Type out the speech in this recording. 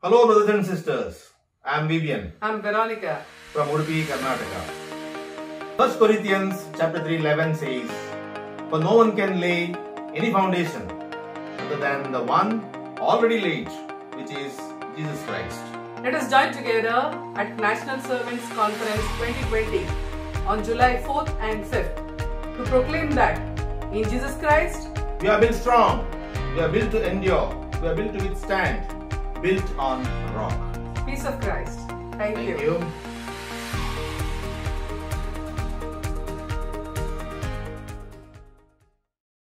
Hello brothers and sisters, I am Vivian. I am Veronica from Udupi, Karnataka. 1 Corinthians chapter 3:11 says, "For no one can lay any foundation other than the one already laid, which is Jesus Christ." Let us join together at National Servants Conference 2020 on July 4th and 5th to proclaim that in Jesus Christ we are built strong, we are built to endure, we are built to withstand, built on a rock. Peace of Christ. Thank you. You.